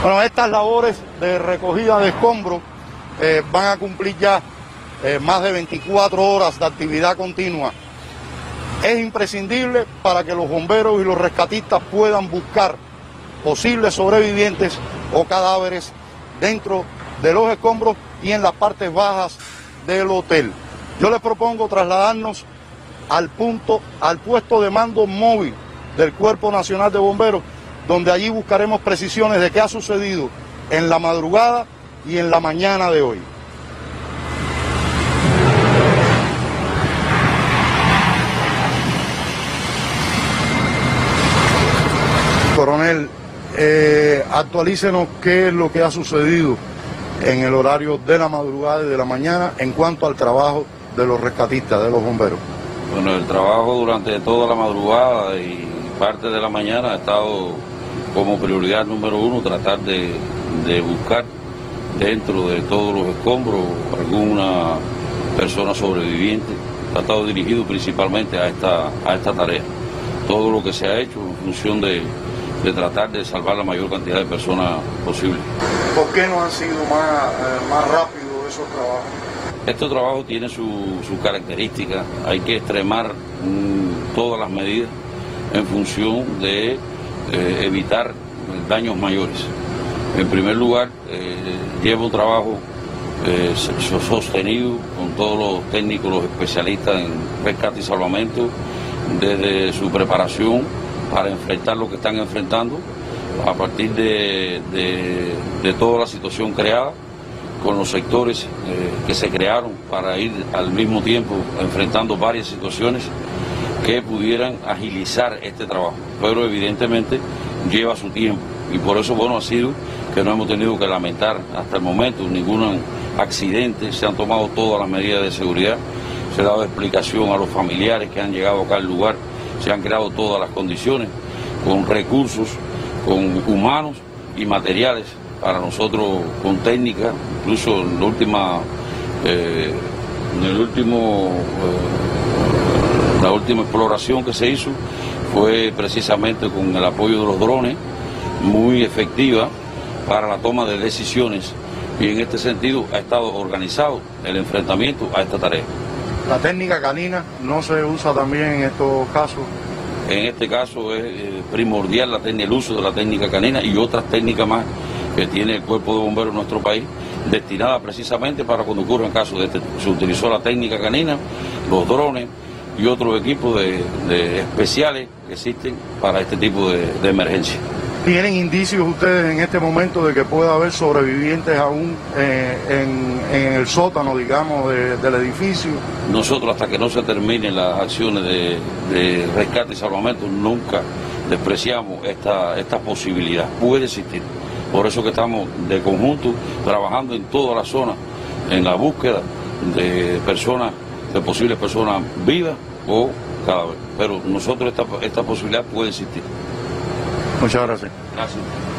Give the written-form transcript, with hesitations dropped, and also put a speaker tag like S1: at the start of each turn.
S1: Bueno, estas labores de recogida de escombros van a cumplir ya más de 24 horas de actividad continua. Es imprescindible para que los bomberos y los rescatistas puedan buscar posibles sobrevivientes o cadáveres dentro de los escombros y en las partes bajas del hotel. Yo les propongo trasladarnos al puesto de mando móvil del Cuerpo Nacional de Bomberos, donde allí buscaremos precisiones de qué ha sucedido en la madrugada y en la mañana de hoy. Coronel, actualícenos qué es lo que ha sucedido en el horario de la madrugada y de la mañana en cuanto al trabajo de los rescatistas, de los bomberos.
S2: Bueno, el trabajo durante toda la madrugada y parte de la mañana ha estado como prioridad número uno tratar de buscar dentro de todos los escombros alguna persona sobreviviente. Ha estado dirigido principalmente a esta tarea. Todo lo que se ha hecho en función de tratar de salvar la mayor cantidad de personas posible.
S1: ¿Por qué no han sido más rápidos esos trabajos?
S2: Este trabajo tiene su característica, hay que extremar todas las medidas en función de evitar daños mayores. En primer lugar, lleva un trabajo sostenido con todos los técnicos, los especialistas en rescate y salvamento, desde su preparación para enfrentar lo que están enfrentando, a partir de toda la situación creada, con los sectores que se crearon para ir al mismo tiempo enfrentando varias situaciones que pudieran agilizar este trabajo. Pero evidentemente lleva su tiempo y por eso, bueno, ha sido que no hemos tenido que lamentar hasta el momento ningún accidente. Se han tomado todas las medidas de seguridad, se ha dado explicación a los familiares que han llegado acá al lugar, se han creado todas las condiciones con recursos, con humanos y materiales para nosotros, con técnica. Incluso en la última exploración que se hizo fue precisamente con el apoyo de los drones, muy efectiva para la toma de decisiones, y en este sentido ha estado organizado el enfrentamiento a esta tarea.
S1: ¿La técnica canina no se usa también en estos casos?
S2: En este caso es primordial el uso de la técnica canina y otras técnicas más que tiene el Cuerpo de Bomberos en nuestro país, destinada precisamente para cuando ocurran casos de este tipo. Se utilizó la técnica canina, los drones y otros equipos de especiales que existen para este tipo de emergencia.
S1: ¿Tienen indicios ustedes en este momento de que pueda haber sobrevivientes aún en el sótano, digamos, del edificio?
S2: Nosotros, hasta que no se terminen las acciones de rescate y salvamento, nunca despreciamos esta posibilidad. Puede existir. Por eso que estamos de conjunto trabajando en toda la zona, en la búsqueda de personas, de posibles personas vivas o cadáveres. Pero nosotros esta posibilidad puede existir.
S1: Muchas gracias.
S2: Gracias.